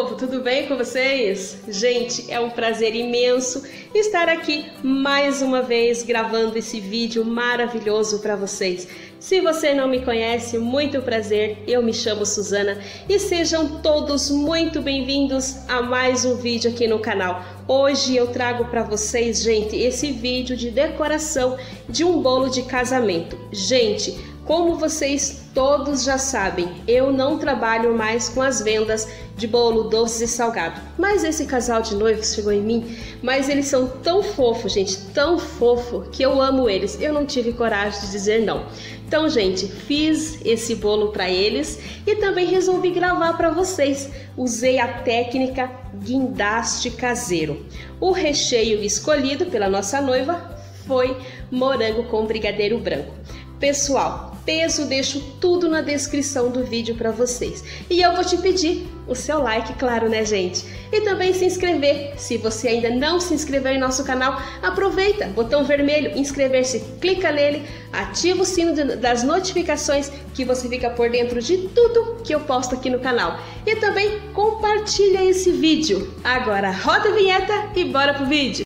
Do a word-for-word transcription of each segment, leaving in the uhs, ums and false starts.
povo, tudo bem com vocês? Gente, é um prazer imenso estar aqui mais uma vez gravando esse vídeo maravilhoso para vocês. Se você não me conhece, muito prazer, eu me chamo Suzana e sejam todos muito bem-vindos a mais um vídeo aqui no canal. Hoje eu trago para vocês, gente, esse vídeo de decoração de um bolo de casamento. Gente, como vocês todos já sabem, eu não trabalho mais com as vendas de bolo, doces e salgado. Mas esse casal de noivos chegou em mim, mas eles são tão fofos, gente, tão fofo, que eu amo eles. Eu não tive coragem de dizer não. Então, gente, fiz esse bolo para eles e também resolvi gravar para vocês. Usei a técnica guindaste caseiro. O recheio escolhido pela nossa noiva foi morango com brigadeiro branco. Pessoal, peso deixo tudo na descrição do vídeo para vocês. E eu vou te pedir o seu like, claro, né, gente? E também se inscrever. Se você ainda não se inscreveu em nosso canal, aproveita, botão vermelho, inscrever-se, clica nele, ativa o sino de, das notificações que você fica por dentro de tudo que eu posto aqui no canal. E também compartilha esse vídeo. Agora roda a vinheta e bora pro vídeo.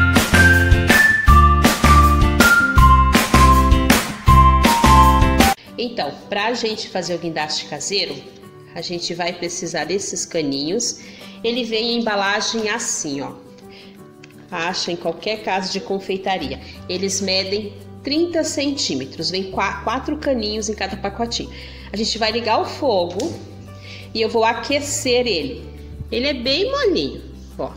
Então, para a gente fazer o guindaste caseiro, a gente vai precisar desses caninhos. Ele vem em embalagem assim, ó. Acha em qualquer casa de confeitaria. Eles medem trinta centímetros. Vem quatro caninhos em cada pacotinho. A gente vai ligar o fogo e eu vou aquecer ele. Ele é bem molinho, ó.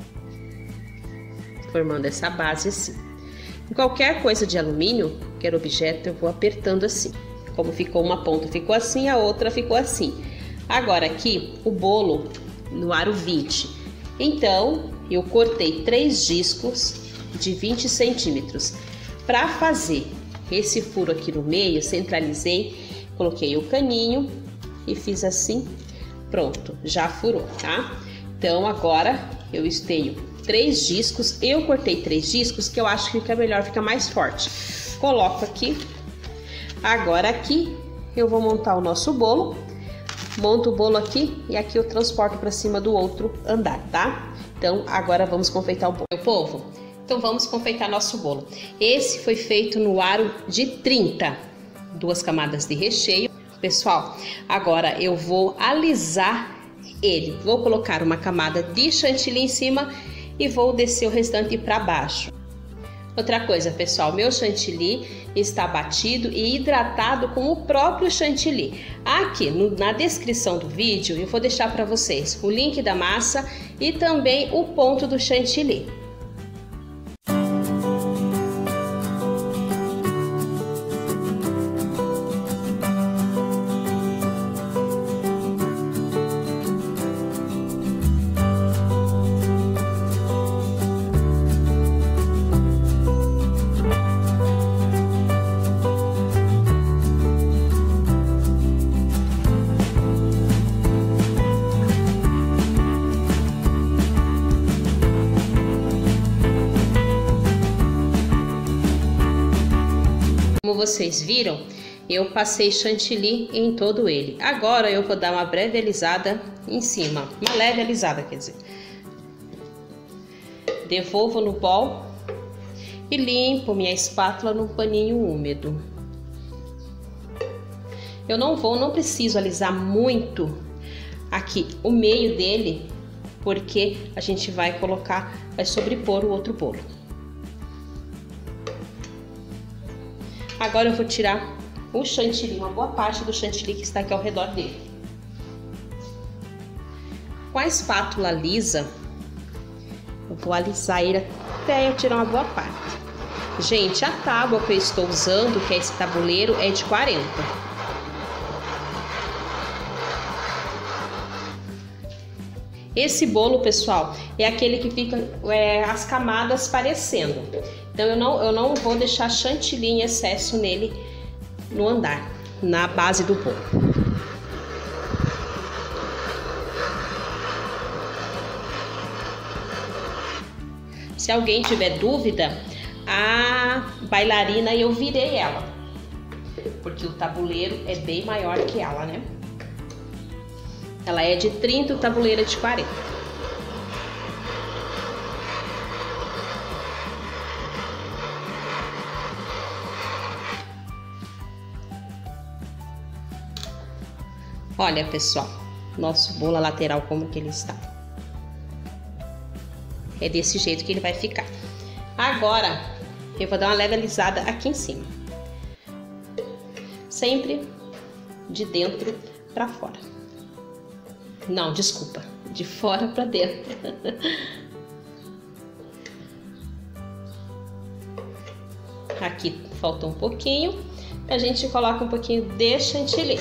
Formando essa base assim. Em qualquer coisa de alumínio, qualquer objeto, eu vou apertando assim. Como ficou uma ponta ficou assim, a outra ficou assim. Agora aqui o bolo no aro vinte. Então eu cortei três discos de vinte centímetros. Para fazer esse furo aqui no meio, centralizei, coloquei o caninho e fiz assim. Pronto, já furou, tá? Então agora eu tenho três discos. Eu cortei três discos que eu acho que fica melhor, fica mais forte. Coloco aqui. Agora aqui eu vou montar o nosso bolo, monto o bolo aqui e aqui eu transporto para cima do outro andar, tá? Então agora vamos confeitar o bolo. Meu povo, então vamos confeitar nosso bolo. Esse foi feito no aro de trinta, duas camadas de recheio. Pessoal, agora eu vou alisar ele. Vou colocar uma camada de chantilly em cima e vou descer o restante para baixo. Outra coisa, pessoal, meu chantilly está batido e hidratado com o próprio chantilly. Aqui no, na descrição do vídeo eu vou deixar para vocês o link da massa e também o ponto do chantilly. Como vocês viram, eu passei chantilly em todo ele. Agora eu vou dar uma breve alisada em cima, uma leve alisada, quer dizer. Devolvo no bol e limpo minha espátula num paninho úmido. Eu não vou, não preciso alisar muito aqui o meio dele, porque a gente vai colocar, vai sobrepor o outro bolo. Agora eu vou tirar o chantilly, uma boa parte do chantilly que está aqui ao redor dele. Com a espátula lisa, eu vou alisar ele até eu tirar uma boa parte. Gente, a tábua que eu estou usando, que é esse tabuleiro, é de quarenta. Esse bolo, pessoal, é aquele que fica é, as camadas parecendo. Então eu não, eu não vou deixar chantilly em excesso nele no andar, na base do bolo. Se alguém tiver dúvida, a bailarina eu virei ela, porque o tabuleiro é bem maior que ela, né? Ela é de trinta, o tabuleiro é de quarenta. Olha, pessoal, nosso bolo lateral como que ele está. É desse jeito que ele vai ficar. Agora, eu vou dar uma leve alisada aqui em cima. Sempre de dentro para fora. Não, desculpa, de fora para dentro. Aqui faltou um pouquinho. A gente coloca um pouquinho de chantilly.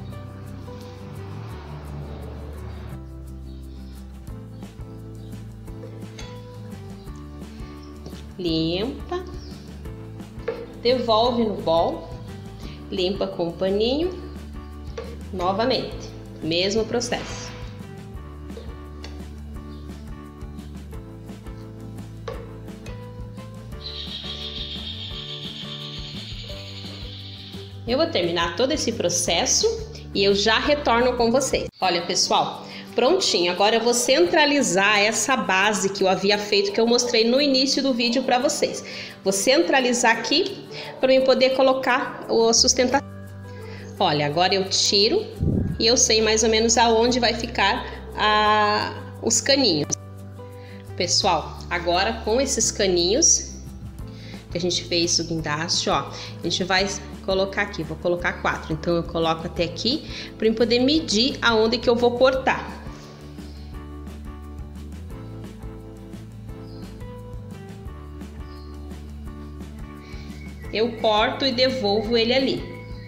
Limpa, devolve no bol, limpa com o paninho, novamente, mesmo processo. Eu vou terminar todo esse processo e eu já retorno com vocês. Olha, pessoal, prontinho. Agora eu vou centralizar essa base que eu havia feito, que eu mostrei no início do vídeo para vocês. Vou centralizar aqui para eu poder colocar o sustentação. Olha, agora eu tiro e eu sei mais ou menos aonde vai ficar a, os caninhos. Pessoal, agora com esses caninhos que a gente fez o guindaste, ó, a gente vai colocar aqui, vou colocar quatro, então eu coloco até aqui para eu poder medir aonde que eu vou cortar. Eu corto e devolvo ele ali.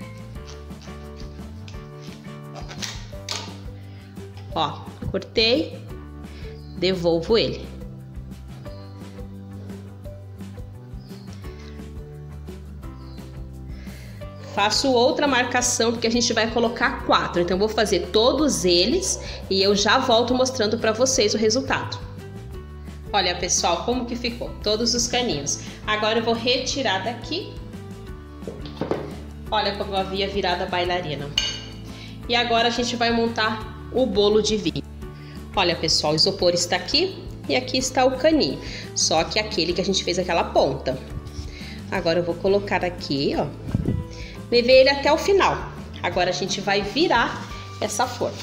Ó, cortei, devolvo ele. Faço outra marcação, porque a gente vai colocar quatro. Então, eu vou fazer todos eles e eu já volto mostrando para vocês o resultado. Olha, pessoal, como que ficou? Todos os caninhos. Agora eu vou retirar daqui. Olha como eu havia virado a bailarina. E agora a gente vai montar o bolo de vinho. Olha, pessoal, o isopor está aqui e aqui está o caninho. Só que aquele que a gente fez aquela ponta. Agora eu vou colocar aqui, ó. Levei ele até o final. Agora a gente vai virar essa forma.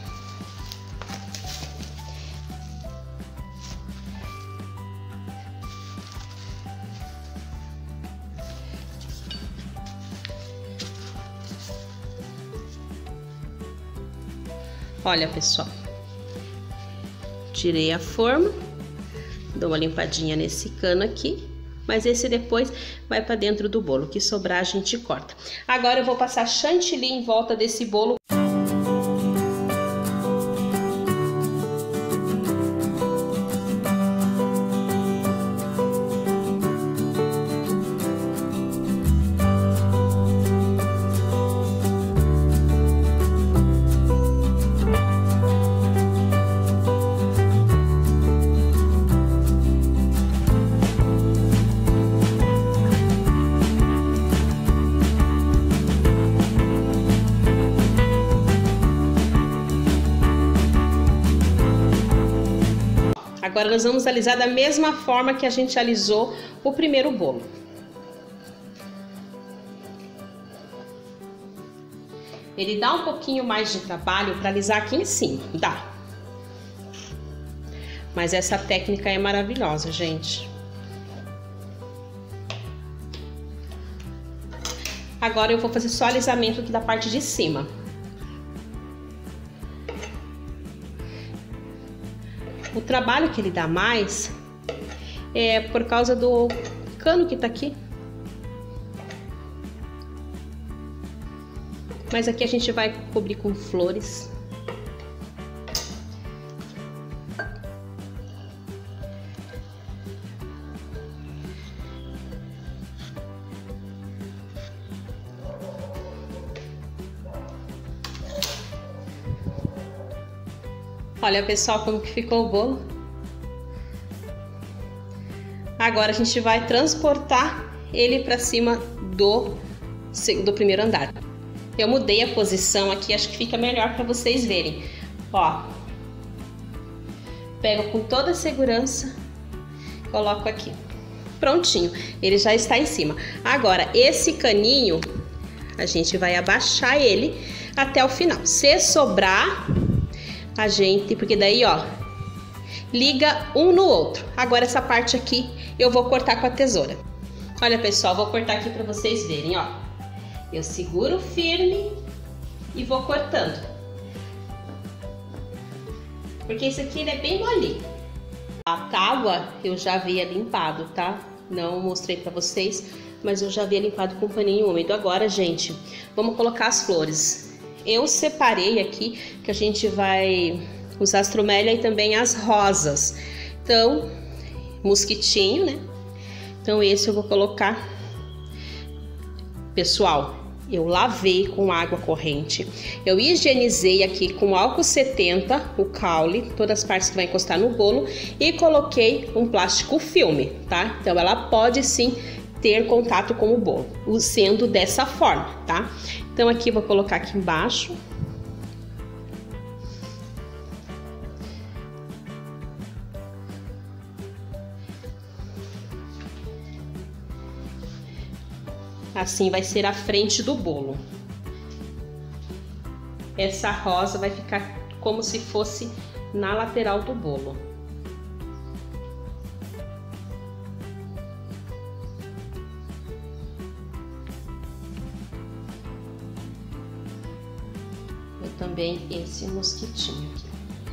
Olha, pessoal. Tirei a forma. Dou uma limpadinha nesse cano aqui. Mas esse depois vai para dentro do bolo. O que sobrar a gente corta. Agora eu vou passar chantilly em volta desse bolo. Agora nós vamos alisar da mesma forma que a gente alisou o primeiro bolo. Ele dá um pouquinho mais de trabalho para alisar aqui em cima, dá. Mas essa técnica é maravilhosa, gente. Agora eu vou fazer só alisamento aqui da parte de cima. O trabalho que ele dá mais é por causa do cano que tá aqui. Mas aqui a gente vai cobrir com flores. Olha, pessoal, como que ficou o bolo. Agora a gente vai transportar ele para cima do, do primeiro andar. Eu mudei a posição aqui, acho que fica melhor para vocês verem. Ó, pego com toda a segurança, coloco aqui. Prontinho, ele já está em cima. Agora, esse caninho, a gente vai abaixar ele até o final. Se sobrar, a gente... Porque daí, ó, liga um no outro. Agora, essa parte aqui, eu vou cortar com a tesoura. Olha, pessoal, vou cortar aqui para vocês verem, ó. Eu seguro firme e vou cortando. Porque isso aqui ele é bem molinho. A tábua eu já havia limpado, tá? Não mostrei pra vocês, mas eu já havia limpado com paninho úmido. Agora, gente, vamos colocar as flores. Eu separei aqui que a gente vai usar as tromélia e também as rosas. Então, mosquitinho, né? Então, esse eu vou colocar. Pessoal, eu lavei com água corrente, eu higienizei aqui com álcool setenta o caule, todas as partes que vai encostar no bolo, e coloquei um plástico filme, tá? Então ela pode sim ter contato com o bolo, sendo dessa forma, tá? Então aqui vou colocar aqui embaixo. Assim vai ser a frente do bolo. Essa rosa vai ficar como se fosse na lateral do bolo. E também esse mosquitinho aqui.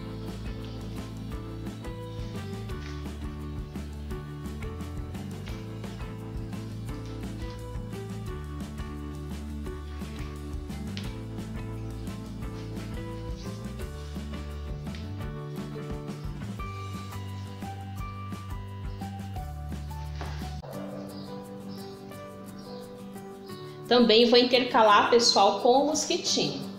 Também vou intercalar, pessoal, com o mosquitinho.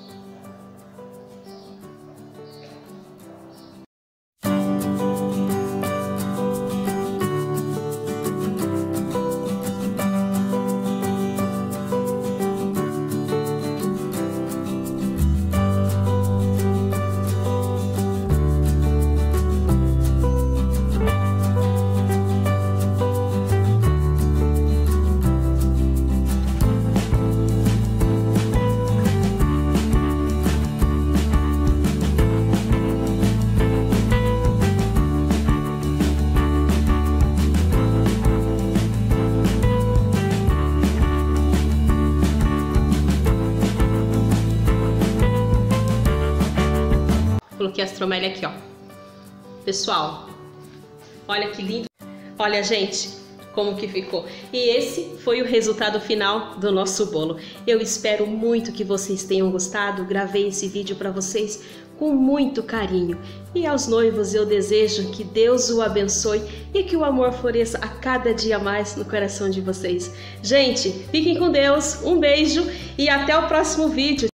Coloquei as tromélia aqui, ó. Pessoal, olha que lindo. Olha, gente, como que ficou. E esse foi o resultado final do nosso bolo. Eu espero muito que vocês tenham gostado. Gravei esse vídeo para vocês com muito carinho. E aos noivos eu desejo que Deus o abençoe e que o amor floresça a cada dia mais no coração de vocês. Gente, fiquem com Deus, um beijo e até o próximo vídeo.